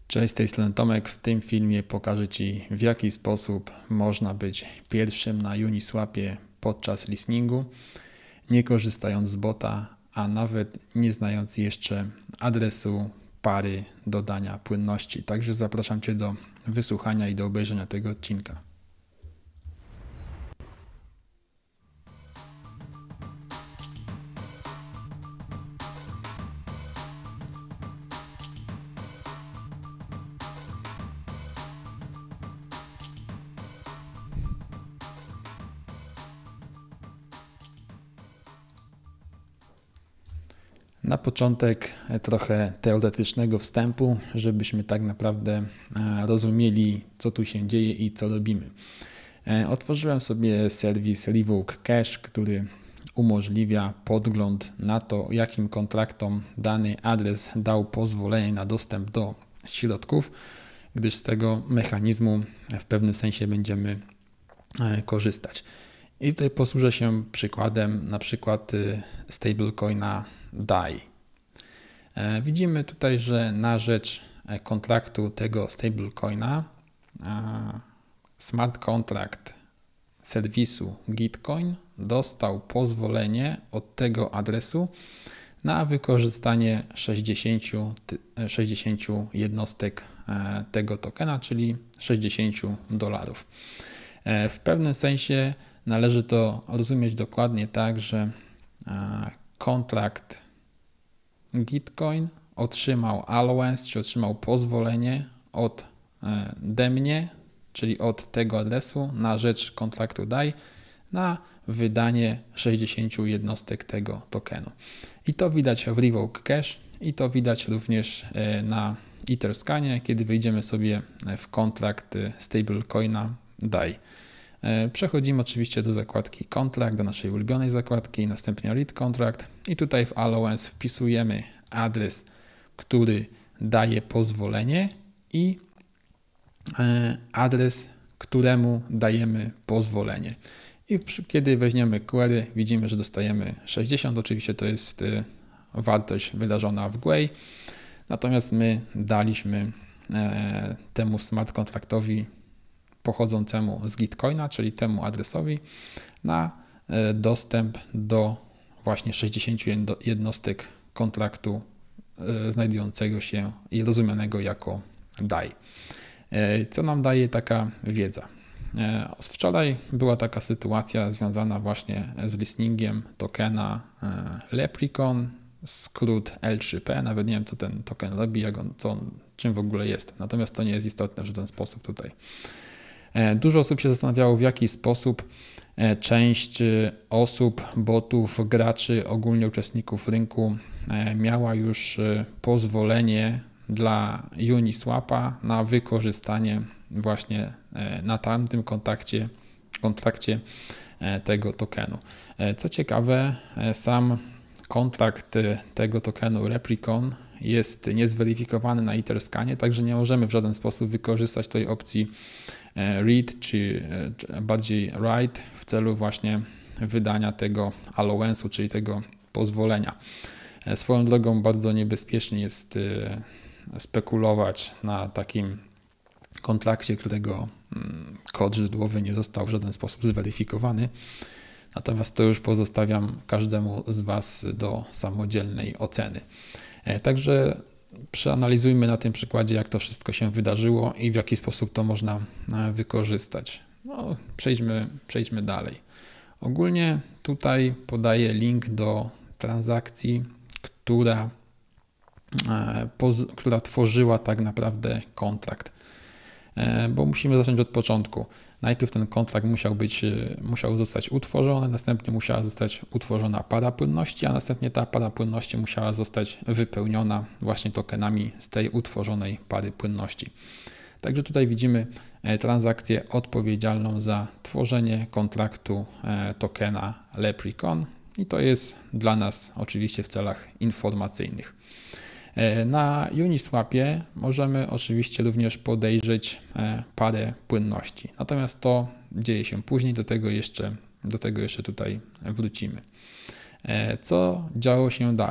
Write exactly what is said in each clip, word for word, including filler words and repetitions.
Cześć, z tej strony Tomek. W tym filmie pokażę Ci, w jaki sposób można być pierwszym na Uniswapie podczas listeningu, nie korzystając z bota, a nawet nie znając jeszcze adresu pary dodania płynności. Także zapraszam Cię do wysłuchania i do obejrzenia tego odcinka. Na początek trochę teoretycznego wstępu, żebyśmy tak naprawdę rozumieli, co tu się dzieje i co robimy. Otworzyłem sobie serwis Revoke Cash, który umożliwia podgląd na to, jakim kontraktom dany adres dał pozwolenie na dostęp do środków, gdyż z tego mechanizmu w pewnym sensie będziemy korzystać. I tutaj posłużę się przykładem na przykład stablecoina D A I. Widzimy tutaj, że na rzecz kontraktu tego stablecoina smart contract serwisu Gitcoin dostał pozwolenie od tego adresu na wykorzystanie sześćdziesięciu jednostek tego tokena, czyli sześćdziesięciu dolarów. W pewnym sensie należy to rozumieć dokładnie tak, że kontrakt Gitcoin otrzymał allowance, czy otrzymał pozwolenie od mnie, czyli od tego adresu na rzecz kontraktu D A I na wydanie sześćdziesięciu jednostek tego tokenu. I to widać w Revoke Cash i to widać również na Etherscanie, kiedy wejdziemy sobie w kontrakt stablecoina D A I. Przechodzimy oczywiście do zakładki Contract, do naszej ulubionej zakładki, następnie Read Contract i tutaj w Allowance wpisujemy adres, który daje pozwolenie i adres, któremu dajemy pozwolenie. I kiedy weźmiemy query, widzimy, że dostajemy sześćdziesiąt, oczywiście to jest wartość wydarzona w Gwei, natomiast my daliśmy temu smart kontraktowi pochodzącemu z Gitcoina, czyli temu adresowi, na dostęp do właśnie sześćdziesięciu jednostek kontraktu znajdującego się i rozumianego jako D A I. Co nam daje taka wiedza? Z wczoraj była taka sytuacja związana właśnie z listingiem tokena Leprechaun, skrót L trzy P, nawet nie wiem, co ten token robi, jak on, co on, czym w ogóle jest, natomiast to nie jest istotne w żaden sposób tutaj. Dużo osób się zastanawiało, w jaki sposób część osób, botów, graczy, ogólnie uczestników rynku miała już pozwolenie dla Uniswapa na wykorzystanie właśnie na tamtym kontrakcie, kontrakcie tego tokenu. Co ciekawe, sam kontrakt tego tokenu Leprechaun jest niezweryfikowany na Etherscanie, także nie możemy w żaden sposób wykorzystać tej opcji read czy bardziej write w celu właśnie wydania tego allowance'u, czyli tego pozwolenia. Swoją drogą bardzo niebezpiecznie jest spekulować na takim kontrakcie, którego kod źródłowy nie został w żaden sposób zweryfikowany. Natomiast to już pozostawiam każdemu z Was do samodzielnej oceny. Także przeanalizujmy na tym przykładzie, jak to wszystko się wydarzyło i w jaki sposób to można wykorzystać. No, przejdźmy, przejdźmy dalej. Ogólnie tutaj podaję link do transakcji, która, która tworzyła tak naprawdę kontrakt. Bo musimy zacząć od początku. Najpierw ten kontrakt musiał być, musiał zostać utworzony, następnie musiała zostać utworzona para płynności, a następnie ta para płynności musiała zostać wypełniona właśnie tokenami z tej utworzonej pary płynności. Także tutaj widzimy transakcję odpowiedzialną za tworzenie kontraktu tokena Leprechaun i to jest dla nas oczywiście w celach informacyjnych. Na Uniswapie możemy oczywiście również podejrzeć parę płynności, natomiast to dzieje się później, do tego jeszcze, do tego jeszcze tutaj wrócimy. Co działo się dalej?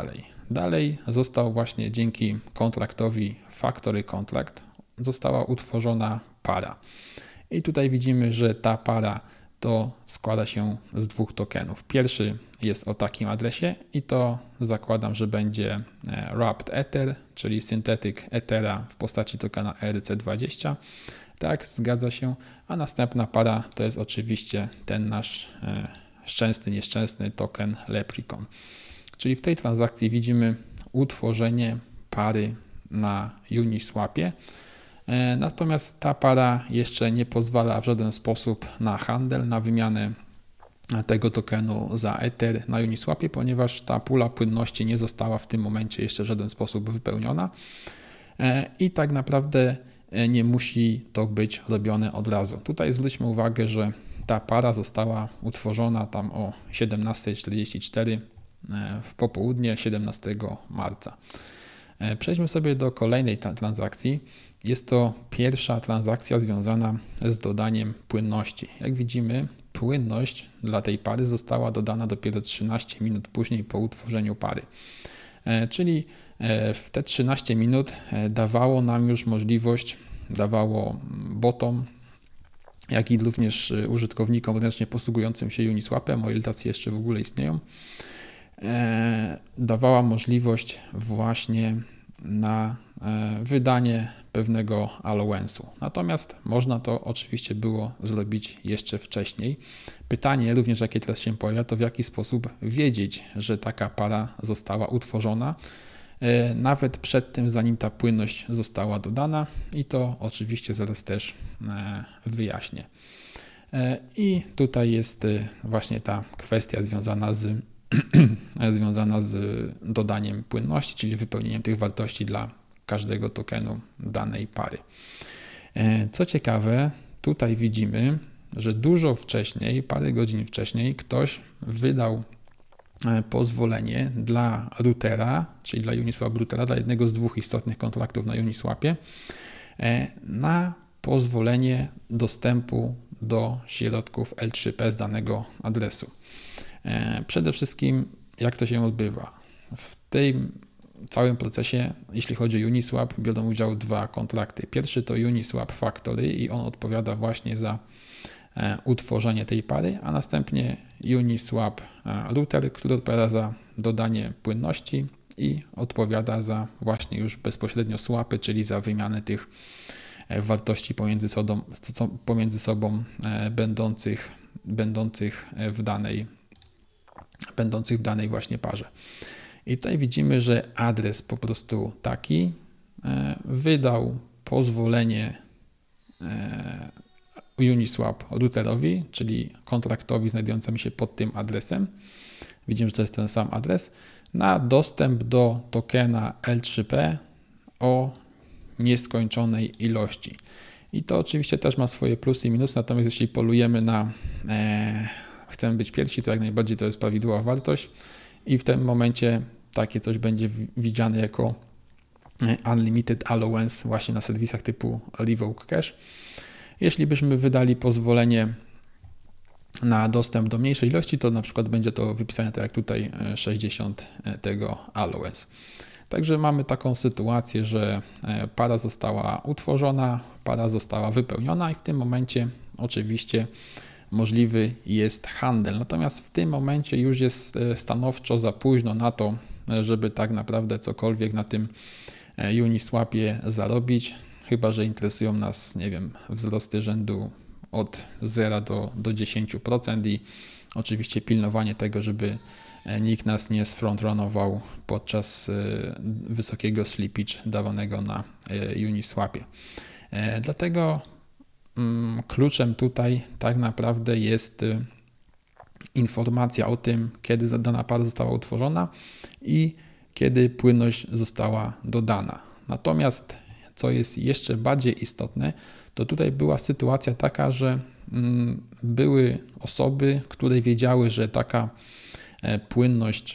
Dalej został właśnie dzięki kontraktowi Factory Contract została utworzona para. I tutaj widzimy, że ta para to składa się z dwóch tokenów. Pierwszy jest o takim adresie i to zakładam, że będzie Wrapped Ether, czyli Synthetic Ethera w postaci tokena E R C dwadzieścia. Tak, zgadza się. A następna para to jest oczywiście ten nasz szczęsny, nieszczęsny token Leprechaun. Czyli w tej transakcji widzimy utworzenie pary na Uniswapie. Natomiast ta para jeszcze nie pozwala w żaden sposób na handel, na wymianę tego tokenu za Ether na Uniswapie, ponieważ ta pula płynności nie została w tym momencie jeszcze w żaden sposób wypełniona i tak naprawdę nie musi to być robione od razu. Tutaj zwróćmy uwagę, że ta para została utworzona tam o siedemnasta czterdzieści cztery w popołudnie siedemnastego marca. Przejdźmy sobie do kolejnej transakcji. Jest to pierwsza transakcja związana z dodaniem płynności. Jak widzimy, płynność dla tej pary została dodana dopiero trzynaście minut później po utworzeniu pary. Czyli w te trzynaście minut dawało nam już możliwość, dawało botom, jak i również użytkownikom ręcznie posługującym się Uniswapem, o ile tacy jeszcze w ogóle istnieją, dawała możliwość właśnie na wydanie pewnego allowance'u. Natomiast można to oczywiście było zrobić jeszcze wcześniej. Pytanie również, jakie teraz się pojawia, to w jaki sposób wiedzieć, że taka para została utworzona, nawet przed tym, zanim ta płynność została dodana, i to oczywiście zaraz też wyjaśnię. I tutaj jest właśnie ta kwestia związana z związana z dodaniem płynności, czyli wypełnieniem tych wartości dla każdego tokenu danej pary. Co ciekawe, tutaj widzimy, że dużo wcześniej, parę godzin wcześniej, ktoś wydał pozwolenie dla routera, czyli dla Uniswap routera, dla jednego z dwóch istotnych kontraktów na Uniswapie, na pozwolenie dostępu do środków L trzy P z danego adresu. Przede wszystkim, jak to się odbywa? W tym całym procesie, jeśli chodzi o Uniswap, biorą udział dwa kontrakty. Pierwszy to Uniswap Factory i on odpowiada właśnie za utworzenie tej pary, a następnie Uniswap Router, który odpowiada za dodanie płynności i odpowiada za właśnie już bezpośrednio swapy, czyli za wymianę tych wartości pomiędzy sobą, pomiędzy sobą będących, będących w danej będących w danej właśnie parze. I tutaj widzimy, że adres po prostu taki wydał pozwolenie Uniswap routerowi, czyli kontraktowi znajdującemu się pod tym adresem. Widzimy, że to jest ten sam adres, na dostęp do tokena L trzy P o nieskończonej ilości. I to oczywiście też ma swoje plusy i minusy, natomiast jeśli polujemy na e, chcemy być pierwsi, to jak najbardziej to jest prawidłowa wartość i w tym momencie takie coś będzie widziane jako unlimited allowance właśnie na serwisach typu Revoke Cash. Jeśli byśmy wydali pozwolenie na dostęp do mniejszej ilości, to na przykład będzie to wypisane tak jak tutaj sześćdziesiąt tego allowance. Także mamy taką sytuację, że para została utworzona, para została wypełniona i w tym momencie oczywiście możliwy jest handel. Natomiast w tym momencie już jest stanowczo za późno na to, żeby tak naprawdę cokolwiek na tym Uniswapie zarobić, chyba że interesują nas, nie wiem, wzrosty rzędu od zera do, do dziesięciu procent i oczywiście pilnowanie tego, żeby nikt nas nie sfrontrunował podczas wysokiego slippage dawanego na Uniswapie. Dlatego kluczem tutaj tak naprawdę jest informacja o tym, kiedy dana para została utworzona i kiedy płynność została dodana. Natomiast co jest jeszcze bardziej istotne, to tutaj była sytuacja taka, że były osoby, które wiedziały, że taka płynność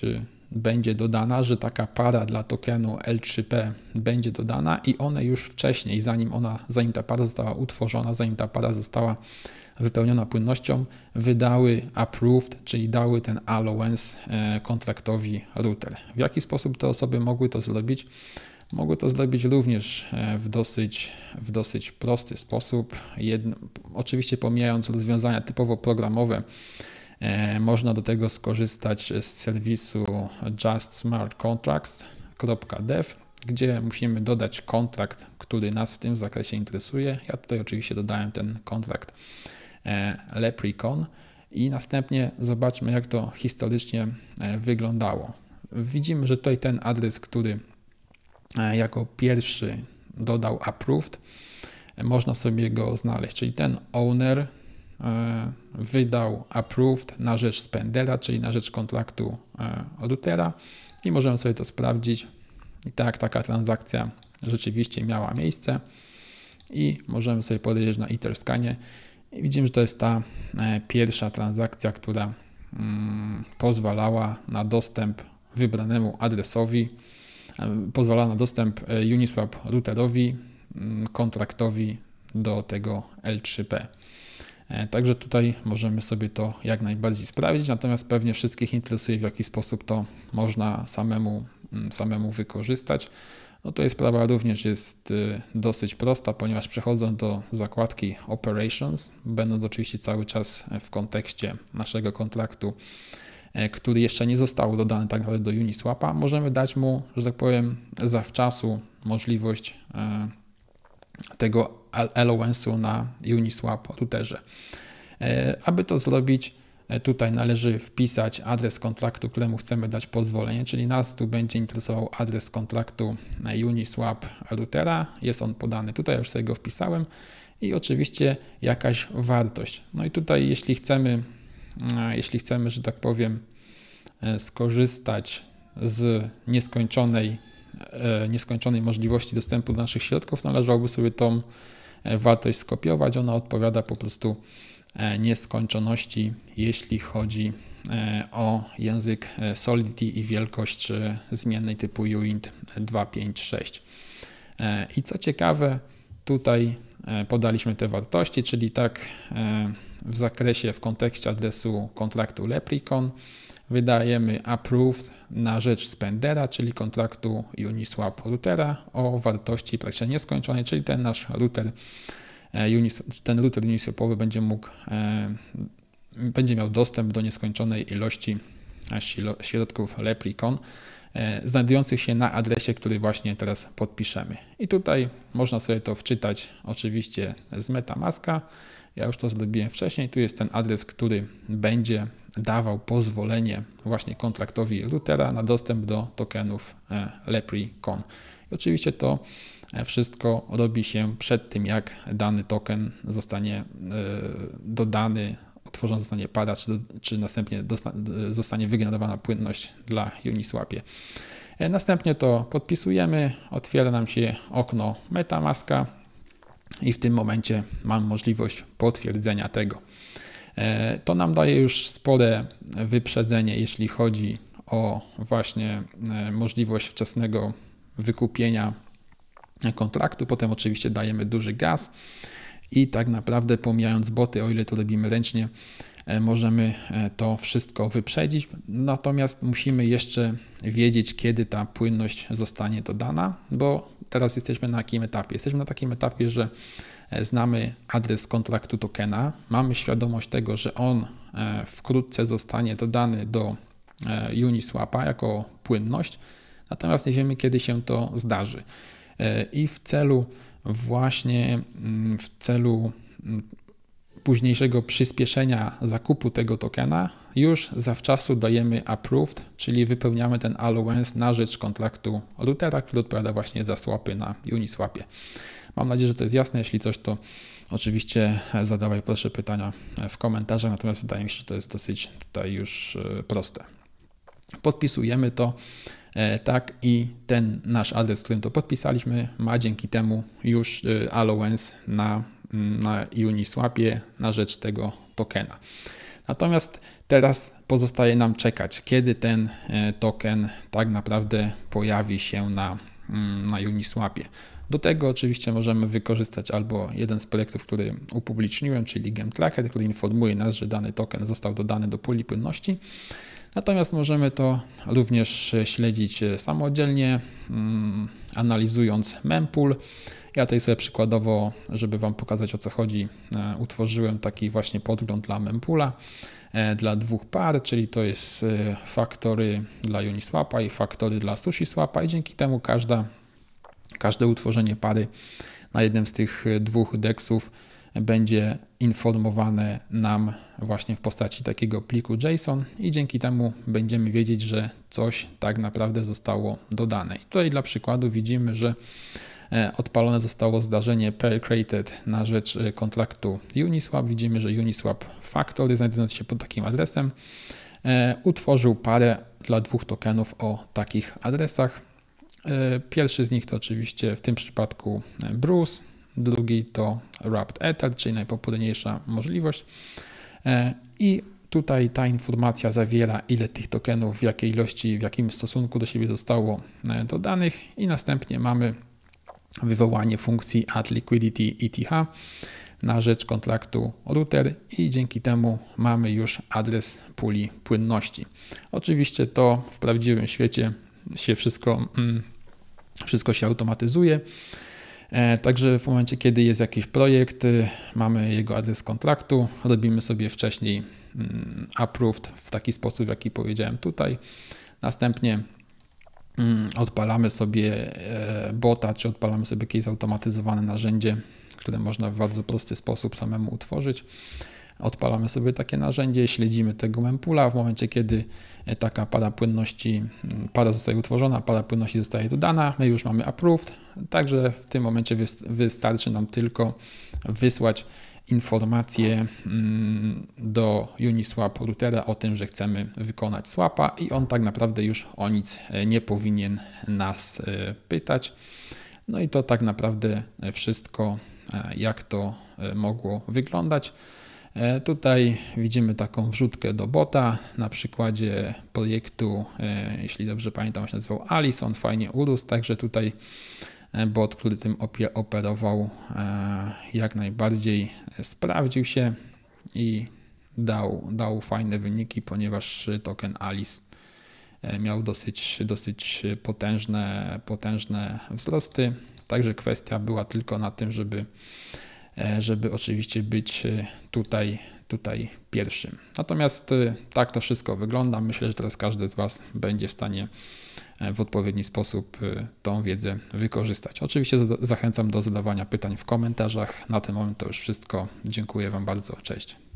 będzie dodana, że taka para dla tokenu L trzy P będzie dodana i one już wcześniej, zanim ona, zanim ta para została utworzona, zanim ta para została wypełniona płynnością, wydały approved, czyli dały ten allowance kontraktowi router. W jaki sposób te osoby mogły to zrobić? Mogły to zrobić również w dosyć, w dosyć prosty sposób. Jedno, oczywiście pomijając rozwiązania typowo programowe, można do tego skorzystać z serwisu just smart contracts kropka dev, gdzie musimy dodać kontrakt, który nas w tym zakresie interesuje. Ja tutaj oczywiście dodałem ten kontrakt Leprechaun i następnie zobaczmy, jak to historycznie wyglądało. Widzimy, że tutaj ten adres, który jako pierwszy dodał approved, można sobie go znaleźć, czyli ten owner wydał approved na rzecz spendera, czyli na rzecz kontraktu routera i możemy sobie to sprawdzić. I tak, taka transakcja rzeczywiście miała miejsce i możemy sobie podejrzeć na Etherscanie i widzimy, że to jest ta pierwsza transakcja, która pozwalała na dostęp wybranemu adresowi, pozwalała na dostęp Uniswap routerowi, kontraktowi do tego L trzy P. Także tutaj możemy sobie to jak najbardziej sprawdzić, natomiast pewnie wszystkich interesuje, w jaki sposób to można samemu, samemu wykorzystać. No to jest sprawa również jest dosyć prosta, ponieważ przechodząc do zakładki Operations, będąc oczywiście cały czas w kontekście naszego kontraktu, który jeszcze nie został dodany tak naprawdę do Uniswapa, możemy dać mu, że tak powiem, zawczasu możliwość tego allowance'u na Uniswap routerze. Aby to zrobić, tutaj należy wpisać adres kontraktu, któremu chcemy dać pozwolenie, czyli nas tu będzie interesował adres kontraktu Uniswap routera. Jest on podany tutaj, już sobie go wpisałem i oczywiście jakaś wartość. No i tutaj jeśli chcemy, jeśli chcemy, że tak powiem, skorzystać z nieskończonej nieskończonej możliwości dostępu do naszych środków, należałoby sobie tą wartość skopiować. Ona odpowiada po prostu nieskończoności, jeśli chodzi o język Solidity i wielkość zmiennej typu uint dwa pięć sześć. I co ciekawe, tutaj podaliśmy te wartości, czyli tak w zakresie, w kontekście adresu kontraktu Leprechaun wydajemy approved na rzecz spendera, czyli kontraktu Uniswap routera o wartości praktycznie nieskończonej, czyli ten nasz router, ten router Uniswapowy będzie mógł, będzie miał dostęp do nieskończonej ilości środków Leprechaun znajdujących się na adresie, który właśnie teraz podpiszemy. I tutaj można sobie to wczytać oczywiście z MetaMaska. Ja już to zrobiłem wcześniej. Tu jest ten adres, który będzie dawał pozwolenie właśnie kontraktowi routera na dostęp do tokenów Leprechaun. I oczywiście to wszystko robi się przed tym, jak dany token zostanie dodany, utworzona zostanie para, czy, czy następnie dosta, zostanie wygenerowana płynność dla Uniswapie. Następnie to podpisujemy, otwiera nam się okno MetaMaska i w tym momencie mam możliwość potwierdzenia tego. To nam daje już spore wyprzedzenie, jeśli chodzi o właśnie możliwość wczesnego wykupienia kontraktu. Potem oczywiście dajemy duży gaz i tak naprawdę pomijając boty, o ile to robimy ręcznie, możemy to wszystko wyprzedzić. Natomiast musimy jeszcze wiedzieć, kiedy ta płynność zostanie dodana, bo teraz jesteśmy na takim etapie. Jesteśmy na takim etapie, że znamy adres kontraktu tokena, mamy świadomość tego, że on wkrótce zostanie dodany do Uniswapa jako płynność, natomiast nie wiemy, kiedy się to zdarzy. I w celu właśnie w celu późniejszego przyspieszenia zakupu tego tokena już zawczasu dajemy approved, czyli wypełniamy ten allowance na rzecz kontraktu routera, który odpowiada właśnie za swapy na Uniswapie. Mam nadzieję, że to jest jasne. Jeśli coś, to oczywiście zadawaj proszę pytania w komentarzach, natomiast wydaje mi się, że to jest dosyć tutaj już proste. Podpisujemy to, tak, i ten nasz adres, którym to podpisaliśmy, ma dzięki temu już allowance na, na Uniswapie na rzecz tego tokena. Natomiast teraz pozostaje nam czekać, kiedy ten token tak naprawdę pojawi się na, na Uniswapie. Do tego oczywiście możemy wykorzystać albo jeden z projektów, który upubliczniłem, czyli GemTracker, który informuje nas, że dany token został dodany do puli płynności. Natomiast możemy to również śledzić samodzielnie, analizując mempool. Ja tutaj sobie przykładowo, żeby Wam pokazać, o co chodzi, utworzyłem taki właśnie podgląd dla mempoola dla dwóch par, czyli to jest Factory dla Uniswapa i Factory dla SushiSwapa i dzięki temu każda, każde utworzenie pary na jednym z tych dwóch deksów będzie informowane nam właśnie w postaci takiego pliku JSON i dzięki temu będziemy wiedzieć, że coś tak naprawdę zostało dodane. I tutaj dla przykładu widzimy, że odpalone zostało zdarzenie pair created na rzecz kontraktu Uniswap. Widzimy, że Uniswap Factory, znajdując się pod takim adresem, utworzył parę dla dwóch tokenów o takich adresach. Pierwszy z nich to oczywiście w tym przypadku Bruce, drugi to Wrapped Ether, czyli najpopularniejsza możliwość. I tutaj ta informacja zawiera, ile tych tokenów, w jakiej ilości, w jakim stosunku do siebie zostało dodanych i następnie mamy wywołanie funkcji add liquidity E T H na rzecz kontraktu router i dzięki temu mamy już adres puli płynności. Oczywiście to w prawdziwym świecie się wszystko, wszystko się automatyzuje. Także w momencie, kiedy jest jakiś projekt, mamy jego adres kontraktu, robimy sobie wcześniej approved w taki sposób, jaki powiedziałem tutaj. Następnie odpalamy sobie bota, czy odpalamy sobie jakieś zautomatyzowane narzędzie, które można w bardzo prosty sposób samemu utworzyć. Odpalamy sobie takie narzędzie, śledzimy tego mempoola. W momencie, kiedy taka para płynności, para zostaje utworzona, para płynności zostaje dodana, my już mamy approved, także w tym momencie wystarczy nam tylko wysłać informację do Uniswap routera o tym, że chcemy wykonać swapa i on tak naprawdę już o nic nie powinien nas pytać. No i to tak naprawdę wszystko, jak to mogło wyglądać. Tutaj widzimy taką wrzutkę do bota na przykładzie projektu, jeśli dobrze pamiętam, się nazywał Alice, on fajnie urósł, także tutaj bot, który tym operował, jak najbardziej sprawdził się i dał, dał fajne wyniki, ponieważ token Alice miał dosyć, dosyć potężne, potężne wzrosty, także kwestia była tylko na tym, żeby żeby oczywiście być tutaj, tutaj pierwszym. Natomiast tak to wszystko wygląda. Myślę, że teraz każdy z Was będzie w stanie w odpowiedni sposób tą wiedzę wykorzystać. Oczywiście zachęcam do zadawania pytań w komentarzach. Na ten moment to już wszystko. Dziękuję Wam bardzo. Cześć.